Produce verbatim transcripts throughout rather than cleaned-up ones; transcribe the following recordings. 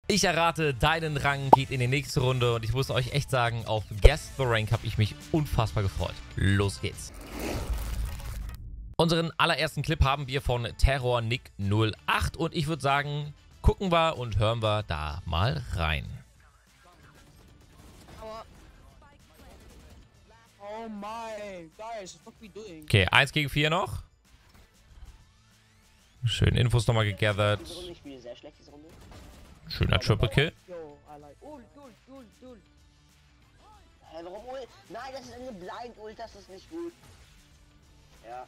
Ich errate, deinen Rang geht in die nächste Runde und ich muss euch echt sagen, auf Guess the Rank habe ich mich unfassbar gefreut. Los geht's. Unseren allerersten Clip haben wir von Terror Nick null acht und ich würde sagen, gucken wir und hören wir da mal rein. Oh my, guys, what we doing? Okay, eins gegen vier noch. Schön Infos nochmal gegathert. Ich spiele sehr schlecht diese Runde. Schöner Triple Kill. Yo, I like ult, ult, ult, ult. Hä, warum Ult? Nein, das ist eine Blind Ult, das ist nicht gut. Ja.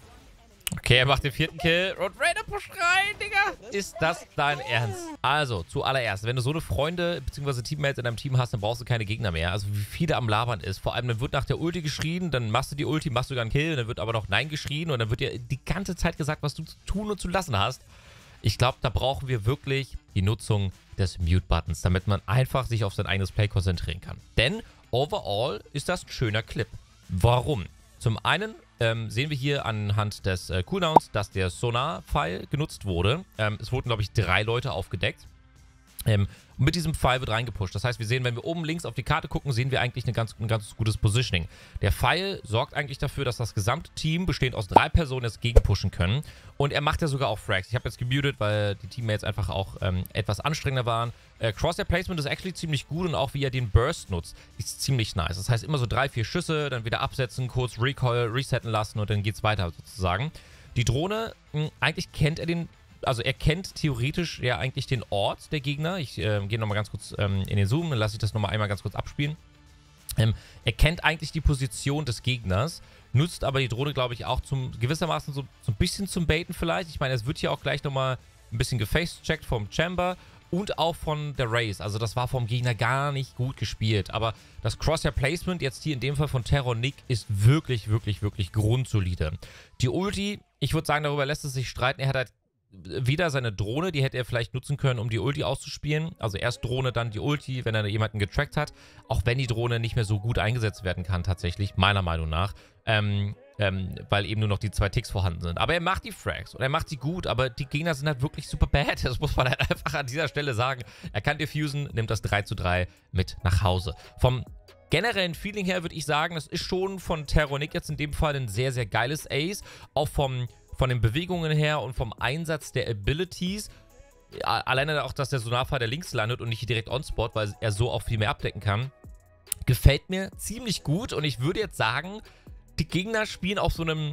Okay, er macht den vierten Kill. Und Raider pusht rein, Digga. Ist das dein Ernst? Also, zuallererst, wenn du so eine Freunde bzw. Teammates in deinem Team hast, dann brauchst du keine Gegner mehr. Also, wie viele am Labern ist. Vor allem, dann wird nach der Ulti geschrien, dann machst du die Ulti, machst sogar einen Kill, dann wird aber noch Nein geschrien und dann wird dir die ganze Zeit gesagt, was du zu tun und zu lassen hast. Ich glaube, da brauchen wir wirklich die Nutzung des Mute-Buttons, damit man einfach sich auf sein eigenes Play konzentrieren kann. Denn overall ist das ein schöner Clip. Warum? Zum einen ähm, sehen wir hier anhand des äh, Cooldowns, dass der Sonar-Pfeil genutzt wurde. Ähm, es wurden, glaube ich, drei Leute aufgedeckt. Ähm, und mit diesem Pfeil wird reingepusht. Das heißt, wir sehen, wenn wir oben links auf die Karte gucken, sehen wir eigentlich eine ganz, ein ganz gutes Positioning. Der Pfeil sorgt eigentlich dafür, dass das gesamte Team, bestehend aus drei Personen, jetzt gegenpushen können. Und er macht ja sogar auch Frags. Ich habe jetzt gemutet, weil die Teammates einfach auch ähm, etwas anstrengender waren. Äh, Crosshair Placement ist actually ziemlich gut und auch wie er den Burst nutzt, ist ziemlich nice. Das heißt, immer so drei, vier Schüsse, dann wieder absetzen, kurz Recoil, resetten lassen und dann geht's weiter sozusagen. Die Drohne, mh, eigentlich kennt er den... Also er kennt theoretisch ja eigentlich den Ort der Gegner. Ich äh, gehe nochmal ganz kurz ähm, in den Zoom, dann lasse ich das nochmal einmal ganz kurz abspielen. Ähm, er kennt eigentlich die Position des Gegners, nutzt aber die Drohne, glaube ich, auch zum gewissermaßen so, so ein bisschen zum Baiten vielleicht. Ich meine, es wird hier auch gleich nochmal ein bisschen gefacecheckt vom Chamber und auch von der Raze. Also das war vom Gegner gar nicht gut gespielt. Aber das Crosshair Placement jetzt hier in dem Fall von Terror Nick ist wirklich, wirklich, wirklich grundsolide. Die Ulti, ich würde sagen, darüber lässt es sich streiten. Er hat halt wieder seine Drohne, die hätte er vielleicht nutzen können, um die Ulti auszuspielen. Also erst Drohne, dann die Ulti, wenn er jemanden getrackt hat. Auch wenn die Drohne nicht mehr so gut eingesetzt werden kann, tatsächlich, meiner Meinung nach. Ähm, ähm, weil eben nur noch die zwei Ticks vorhanden sind. Aber er macht die Frags und er macht die gut, aber die Gegner sind halt wirklich super bad. Das muss man halt einfach an dieser Stelle sagen. Er kann diffusen, nimmt das drei zu drei mit nach Hause. Vom generellen Feeling her würde ich sagen, das ist schon von Terror Nick jetzt in dem Fall ein sehr, sehr geiles Ace. Auch vom Von den Bewegungen her und vom Einsatz der Abilities. Alleine auch, dass der Sonarpfeil der links landet und nicht direkt on-spot, weil er so auch viel mehr abdecken kann. Gefällt mir ziemlich gut und ich würde jetzt sagen, die Gegner spielen auf so einem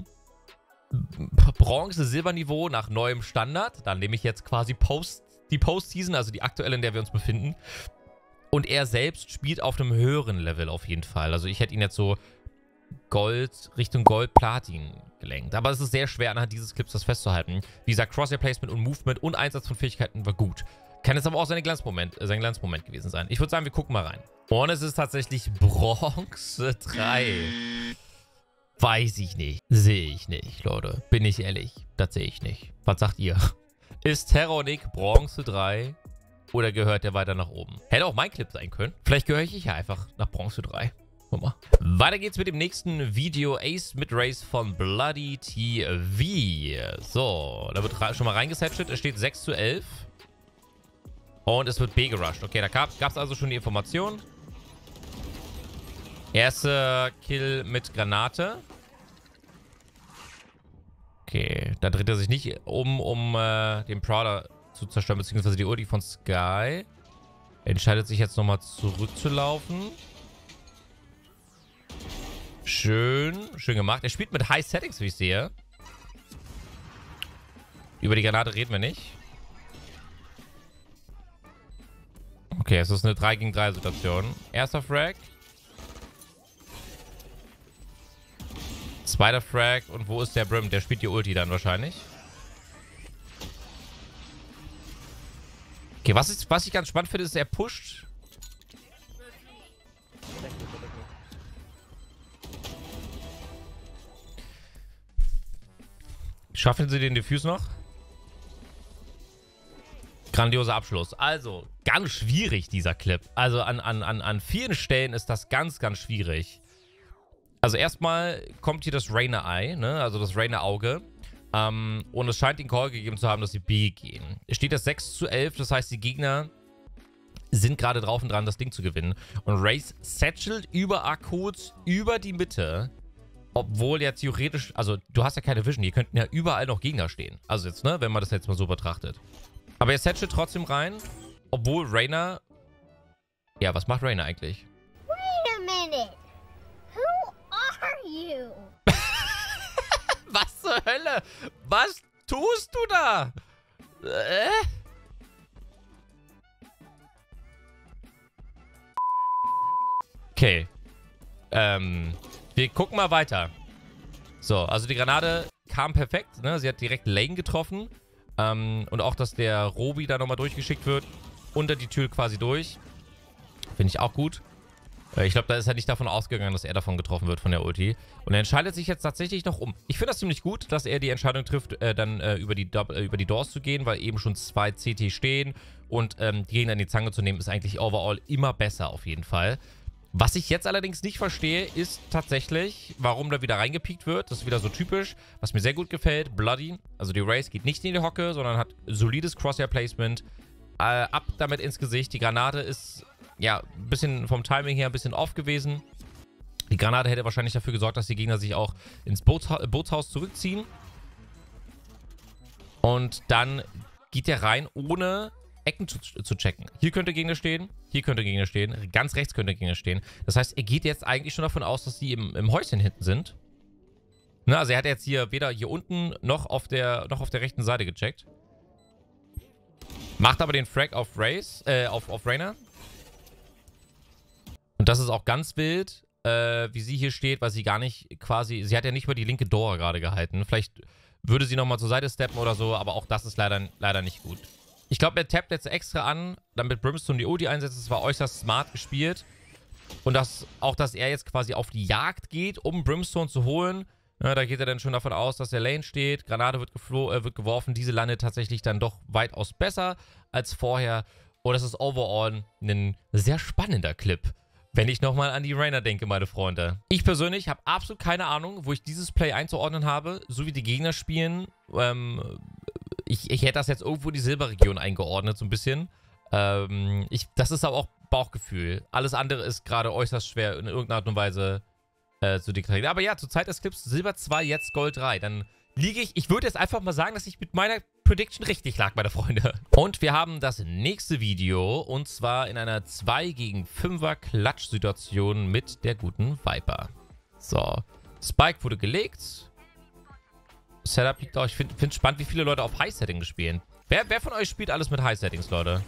Bronze-Silber-Niveau nach neuem Standard. Dann nehme ich jetzt quasi Post, die Postseason, also die aktuelle, in der wir uns befinden. Und er selbst spielt auf einem höheren Level auf jeden Fall. Also ich hätte ihn jetzt so Gold, Richtung Gold-Platin gelenkt. Aber es ist sehr schwer, anhand dieses Clips das festzuhalten. Wie gesagt, Crosshair-Placement und Movement und Einsatz von Fähigkeiten war gut. Kann jetzt aber auch sein Glanzmoment, äh, sein Glanzmoment gewesen sein. Ich würde sagen, wir gucken mal rein. Und es ist tatsächlich Bronze drei. Weiß ich nicht. Sehe ich nicht, Leute. Bin ich ehrlich. Das sehe ich nicht. Was sagt ihr? Ist Terror Nick Bronze drei oder gehört der weiter nach oben? Hätte auch mein Clip sein können. Vielleicht gehöre ich ja einfach nach Bronze drei. Guck mal. Weiter geht's mit dem nächsten Video. Ace mit Race von Bloody T V. So, da wird schon mal reingesetzt. Es steht sechs zu elf. Und es wird B gerusht. Okay, da gab es also schon die Information. Erster Kill mit Granate. Okay, da dreht er sich nicht um, um äh, den Prowler zu zerstören, beziehungsweise die Ulti von Sky. Er entscheidet sich jetzt nochmal zurückzulaufen. Schön, schön gemacht. Er spielt mit High Settings, wie ich sehe. Über die Granate reden wir nicht. Okay, es ist eine drei gegen drei Situation. Erster Frag. Zweiter Frag. Und wo ist der Brim? Der spielt die Ulti dann wahrscheinlich. Okay, was, ist, was ich ganz spannend finde, ist, er pusht. Schaffen sie den Diffuse noch? Grandioser Abschluss. Also, ganz schwierig, dieser Clip. Also, an, an, an, an vielen Stellen ist das ganz, ganz schwierig. Also, erstmal kommt hier das Rainer-Eye, ne? Also das Rainer-Auge. Ähm, und es scheint den Call gegeben zu haben, dass sie B gehen. Es steht das sechs zu elf, das heißt, die Gegner sind gerade drauf und dran, das Ding zu gewinnen. Und Raze satchelt über A-Codes über die Mitte. Obwohl ja theoretisch, also du hast ja keine Vision, hier könnten ja überall noch Gegner stehen. Also jetzt, ne, wenn man das jetzt mal so betrachtet. Aber er satchelt trotzdem rein, obwohl Reyna... Ja, was macht Reyna eigentlich? Wait a minute. Who are you? Was zur Hölle? Was tust du da? Äh? Okay. Ähm, wir gucken mal weiter. So, also die Granate kam perfekt, ne? Sie hat direkt Lane getroffen. Ähm, und auch, dass der Robi da nochmal durchgeschickt wird. Unter die Tür quasi durch. Finde ich auch gut. Ich glaube, da ist er nicht davon ausgegangen, dass er davon getroffen wird von der Ulti. Und er entscheidet sich jetzt tatsächlich noch um. Ich finde das ziemlich gut, dass er die Entscheidung trifft, äh, dann äh, über, die äh, über die Doors zu gehen, weil eben schon zwei C T stehen. Und ähm, die Gegner in die Zange zu nehmen, ist eigentlich overall immer besser auf jeden Fall. Was ich jetzt allerdings nicht verstehe, ist tatsächlich, warum da wieder reingepiekt wird. Das ist wieder so typisch. Was mir sehr gut gefällt, Bloody. Also die Race geht nicht in die Hocke, sondern hat solides Crosshair-Placement. Äh, ab damit ins Gesicht. Die Granate ist, ja, ein bisschen vom Timing her ein bisschen off gewesen. Die Granate hätte wahrscheinlich dafür gesorgt, dass die Gegner sich auch ins Bootsha- Bootshaus zurückziehen. Und dann geht der rein, ohne Ecken zu, zu checken. Hier könnte Gegner stehen, hier könnte Gegner stehen, ganz rechts könnte Gegner stehen. Das heißt, er geht jetzt eigentlich schon davon aus, dass die im, im Häuschen hinten sind. Na, also er hat jetzt hier weder hier unten noch auf der, noch auf der rechten Seite gecheckt. Macht aber den Frag auf Raze, äh, auf, auf Reyna. Und das ist auch ganz wild, äh, wie sie hier steht, weil sie gar nicht quasi, sie hat ja nicht über die linke Door gerade gehalten. Vielleicht würde sie nochmal zur Seite steppen oder so, aber auch das ist leider, leider nicht gut. Ich glaube, er tappt jetzt extra an, damit Brimstone die Ulti einsetzt. Das war äußerst smart gespielt. Und das, auch, dass er jetzt quasi auf die Jagd geht, um Brimstone zu holen. Ja, da geht er dann schon davon aus, dass der Lane steht. Granate wird, äh, wird geworfen. Diese landet tatsächlich dann doch weitaus besser als vorher. Und das ist overall ein sehr spannender Clip. Wenn ich nochmal an die Reyna denke, meine Freunde. Ich persönlich habe absolut keine Ahnung, wo ich dieses Play einzuordnen habe. So wie die Gegner spielen. Ähm... Ich, ich hätte das jetzt irgendwo in die Silberregion eingeordnet, so ein bisschen. Ähm, ich, das ist aber auch Bauchgefühl. Alles andere ist gerade äußerst schwer in irgendeiner Art und Weise äh, zu deklarieren. Aber ja, zur Zeit des Clips Silber zwei, jetzt Gold drei. Dann liege ich, ich würde jetzt einfach mal sagen, dass ich mit meiner Prediction richtig lag, meine Freunde. Und wir haben das nächste Video, und zwar in einer zwei gegen fünfer Klatsch-Situation mit der guten Viper. So, Spike wurde gelegt. Setup liegt auch. Ich finde es spannend, wie viele Leute auf High-Settings spielen. Wer, wer von euch spielt alles mit High-Settings, Leute?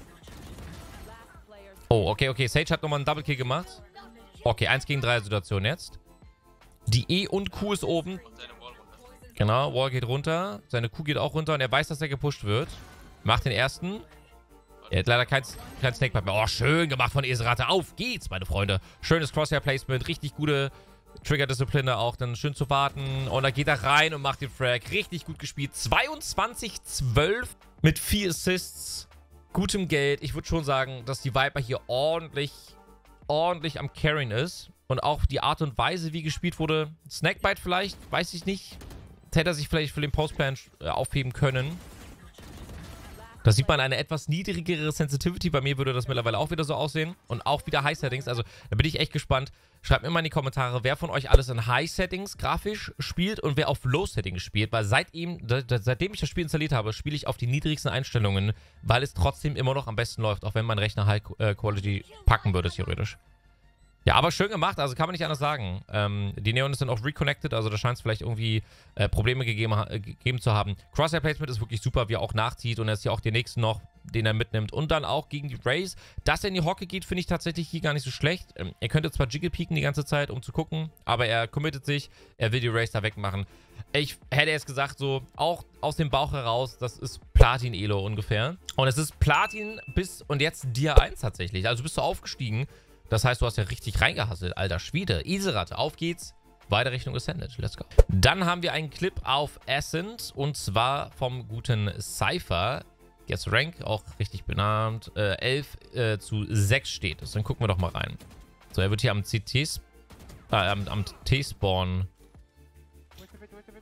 Oh, okay, okay. Sage hat nochmal einen Double-Kill gemacht. Okay, eins gegen drei Situation jetzt. Die E und Q ist oben. Genau, Wall geht runter. Seine Q geht auch runter und er weiß, dass er gepusht wird. Macht den ersten. Er hat leider kein, kein Snakepipe mehr. Oh, schön gemacht von Eserate. Auf geht's, meine Freunde. Schönes Crosshair-Placement. Richtig gute Trigger-Disziplin auch, dann schön zu warten. Und dann geht er rein und macht den Frag. Richtig gut gespielt. zweiundzwanzig zwölf mit vier Assists. Gutem Geld. Ich würde schon sagen, dass die Viper hier ordentlich, ordentlich am Carrying ist. Und auch die Art und Weise, wie gespielt wurde. Snackbite vielleicht, weiß ich nicht. Hätte er sich vielleicht für den Postplan aufheben können. Da sieht man eine etwas niedrigere Sensitivity. Bei mir würde das mittlerweile auch wieder so aussehen. Und auch wieder High-Settings. Also da bin ich echt gespannt. Schreibt mir mal in die Kommentare, wer von euch alles in High-Settings grafisch spielt und wer auf Low-Settings spielt. Weil seitdem, seitdem ich das Spiel installiert habe, spiele ich auf die niedrigsten Einstellungen, weil es trotzdem immer noch am besten läuft. Auch wenn mein Rechner High-Quality packen würde, theoretisch. Ja, aber schön gemacht, also kann man nicht anders sagen. Ähm, die Neons sind auch reconnected, also da scheint es vielleicht irgendwie äh, Probleme gegeben, äh, gegeben zu haben. Crosshair Placement ist wirklich super, wie er auch nachzieht und er ist ja auch den nächsten noch, den er mitnimmt. Und dann auch gegen die Raze. Dass er in die Hocke geht, finde ich tatsächlich hier gar nicht so schlecht. Ähm, er könnte zwar Jiggle peeken die ganze Zeit, um zu gucken, aber er committet sich, er will die Raze da wegmachen. Ich hätte jetzt gesagt, so auch aus dem Bauch heraus, das ist Platin-Elo ungefähr. Und es ist Platin bis und jetzt Dia eins tatsächlich. Also bist du aufgestiegen. Das heißt, du hast ja richtig reingehasselt. Alter Schwede. Easeratte. Auf geht's. Weiter Richtung Ascended. Let's go. Dann haben wir einen Clip auf Ascent. Und zwar vom guten Cypher. Jetzt Rank. Auch richtig benannt. Äh, elf äh, zu sechs steht es. Dann gucken wir doch mal rein. So, er wird hier am C T... Äh, am, am T-Spawn.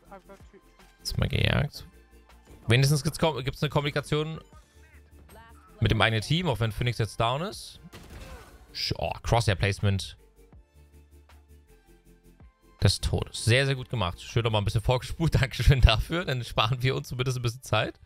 Jetzt mal gejagt. Wenigstens gibt es eine Kommunikation mit dem eigenen Team, auch wenn Phoenix jetzt down ist. Oh, Crosshair-Placement des Todes. Sehr, sehr gut gemacht. Schön nochmal ein bisschen vorgespult. Dankeschön dafür. Dann sparen wir uns zumindest ein bisschen Zeit.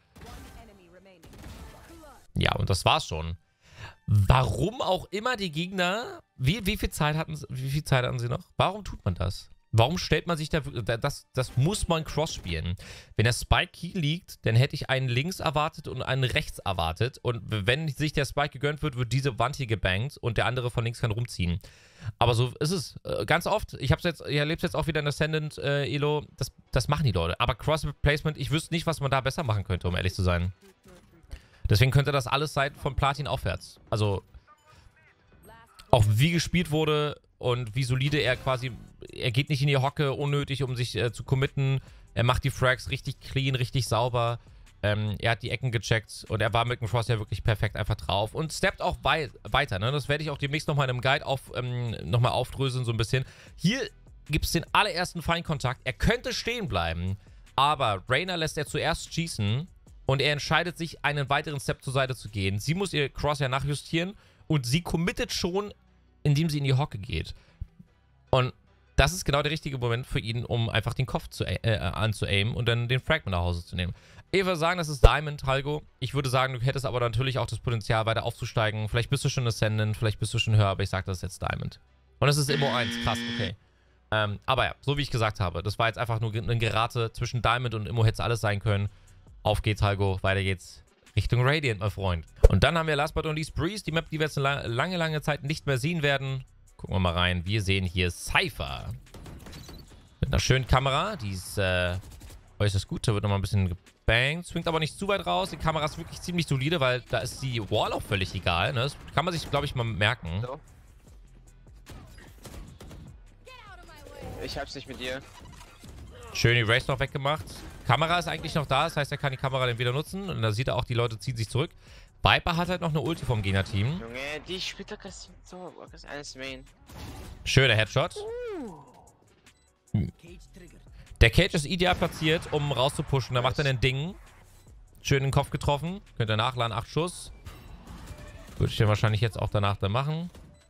Ja, und das war's schon. Warum auch immer die Gegner... Wie, wie, viel Zeit hatten, wie viel Zeit hatten sie noch? Warum tut man das? Warum stellt man sich da... Das, das muss man Cross spielen. Wenn der Spike hier liegt, dann hätte ich einen links erwartet und einen rechts erwartet. Und wenn sich der Spike gegönnt wird, wird diese Wand hier gebankt und der andere von links kann rumziehen. Aber so ist es äh, ganz oft. Ich habe es jetzt, ich erlebe es jetzt auch wieder in Ascendant, äh, Elo. Das, das machen die Leute. Aber Cross-Placement, ich wüsste nicht, was man da besser machen könnte, um ehrlich zu sein. Deswegen könnte das alles sein von Platin aufwärts. Also, auch wie gespielt wurde und wie solide er quasi... Er geht nicht in die Hocke unnötig, um sich äh, zu committen. Er macht die Frags richtig clean, richtig sauber. Ähm, er hat die Ecken gecheckt und er war mit dem Cross ja wirklich perfekt einfach drauf. Und steppt auch wei weiter. Ne? Das werde ich auch demnächst nochmal in einem Guide auf, ähm, nochmal aufdröseln, so ein bisschen. Hier gibt es den allerersten Feinkontakt. Er könnte stehen bleiben, aber Reyna lässt er zuerst schießen und er entscheidet sich, einen weiteren Step zur Seite zu gehen. Sie muss ihr Cross ja nachjustieren und sie committet schon, indem sie in die Hocke geht. Und das ist genau der richtige Moment für ihn, um einfach den Kopf zu, äh, anzuaimen und dann den Fragment nach Hause zu nehmen. Ich würde sagen, das ist Diamond, Halgo. Ich würde sagen, du hättest aber natürlich auch das Potenzial, weiter aufzusteigen. Vielleicht bist du schon Ascendant, vielleicht bist du schon höher, aber ich sage, das ist jetzt Diamond. Und es ist Immo eins, krass, okay. Ähm, aber ja, so wie ich gesagt habe, das war jetzt einfach nur ein Gerate zwischen Diamond und Immo, hätte es alles sein können. Auf geht's, Halgo, weiter geht's Richtung Radiant, mein Freund. Und dann haben wir last but not least Breeze, die Map, die wir jetzt eine lange, lange Zeit nicht mehr sehen werden. Gucken wir mal rein. Wir sehen hier Cypher. Mit einer schönen Kamera. Die ist äh, äußerst gut. Da wird nochmal ein bisschen gebangt. Swingt aber nicht zu weit raus. Die Kamera ist wirklich ziemlich solide, weil da ist die Wall auch völlig egal. Ne? Das kann man sich, glaube ich, mal merken. So. Ich hab's nicht mit dir. Schön die Race noch weggemacht. Kamera ist eigentlich noch da. Das heißt, er kann die Kamera dann wieder nutzen. Und da sieht er auch, die Leute ziehen sich zurück. Viper hat halt noch eine Ulti vom Gegner-Team. Junge, die spielt doch so. Das ist alles Main. Schöner Headshot. Hm. Der Cage ist ideal platziert, um rauszupushen. Da macht er ein Ding. Schön in den Kopf getroffen. Könnt ihr nachladen. Acht Schuss. Würde ich dann wahrscheinlich jetzt auch danach dann machen.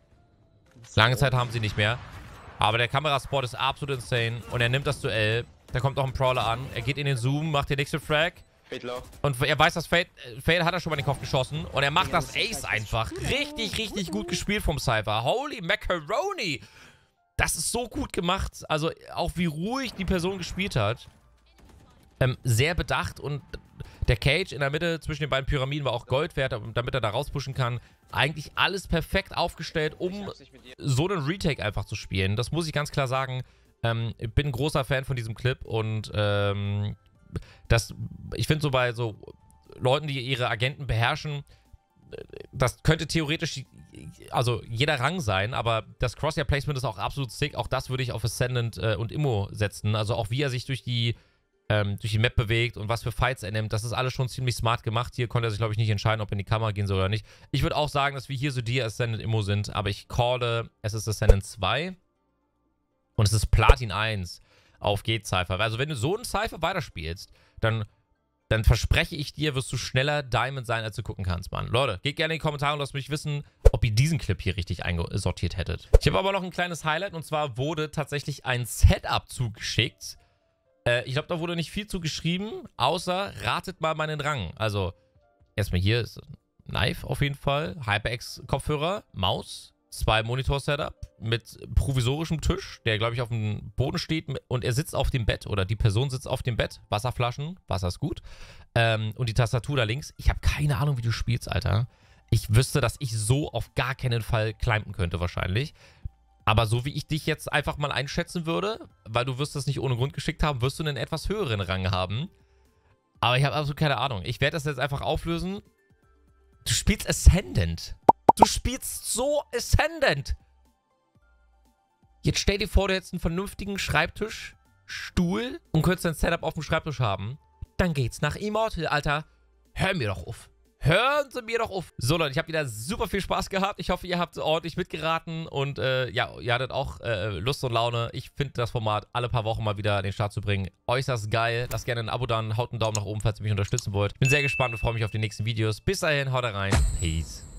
Lange Zeit haben sie nicht mehr. Aber der Kameraspot ist absolut insane. Und er nimmt das Duell. Da kommt auch ein Prowler an. Er geht in den Zoom, macht den nächsten Frag. Und er weiß, dass Fade, Fade hat er schon mal in den Kopf geschossen. Und er macht das Ace einfach. Richtig, richtig gut gespielt vom Cypher. Holy Macaroni. Das ist so gut gemacht. Also auch wie ruhig die Person gespielt hat. Ähm, sehr bedacht. Und der Cage in der Mitte zwischen den beiden Pyramiden war auch Gold wert, damit er da rauspushen kann. Eigentlich alles perfekt aufgestellt, um so einen Retake einfach zu spielen. Das muss ich ganz klar sagen. Ähm, ich bin ein großer Fan von diesem Clip. Und ähm... Das, ich finde so bei so Leuten, die ihre Agenten beherrschen, das könnte theoretisch also jeder Rang sein, aber das Crosshair-Placement ist auch absolut sick. Auch das würde ich auf Ascendant äh, und Immo setzen. Also auch wie er sich durch die, ähm, durch die Map bewegt und was für Fights er nimmt, das ist alles schon ziemlich smart gemacht. Hier konnte er sich, glaube ich, nicht entscheiden, ob er in die Kamera gehen soll oder nicht. Ich würde auch sagen, dass wir hier so die Ascendant Immo sind, aber ich calle, es ist Ascendant zwei und es ist Platin eins. Auf geht Cypher. Also wenn du so einen Cypher weiterspielst, dann, dann verspreche ich dir, wirst du schneller Diamond sein, als du gucken kannst, Mann. Leute, geht gerne in die Kommentare und lasst mich wissen, ob ihr diesen Clip hier richtig einsortiert hättet. Ich habe aber noch ein kleines Highlight und zwar wurde tatsächlich ein Setup zugeschickt. Äh, ich glaube, da wurde nicht viel zugeschrieben, außer ratet mal meinen Rang. Also, erstmal hier ist ein Knife auf jeden Fall, HyperX-Kopfhörer, Maus, zwei Monitor-Setup mit provisorischem Tisch, der, glaube ich, auf dem Boden steht und er sitzt auf dem Bett oder die Person sitzt auf dem Bett. Wasserflaschen, Wasser ist gut. Ähm, und die Tastatur da links. Ich habe keine Ahnung, wie du spielst, Alter. Ich wüsste, dass ich so auf gar keinen Fall climben könnte wahrscheinlich. Aber so wie ich dich jetzt einfach mal einschätzen würde, weil du wirst das nicht ohne Grund geschickt haben, wirst du einen etwas höheren Rang haben. Aber ich habe absolut keine Ahnung. Ich werde das jetzt einfach auflösen. Du spielst Ascendant. Du spielst so Ascendant. Jetzt stell dir vor, du hättest einen vernünftigen Schreibtisch, Stuhl und könntest dein Setup auf dem Schreibtisch haben. Dann geht's nach Immortal, Alter. Hör mir doch auf. hören Sie mir doch auf. So, Leute, ich habe wieder super viel Spaß gehabt. Ich hoffe, ihr habt ordentlich mitgeraten und äh, ja, ihr hattet auch äh, Lust und Laune. Ich finde das Format alle paar Wochen mal wieder an den Start zu bringen äußerst geil. Lasst gerne ein Abo da, haut einen Daumen nach oben, falls ihr mich unterstützen wollt. Bin sehr gespannt und freue mich auf die nächsten Videos. Bis dahin, haut rein. Peace.